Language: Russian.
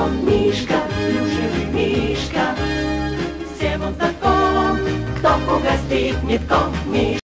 Мишка, плюшевый Мишка. Всем он знаком, кто угостит метком.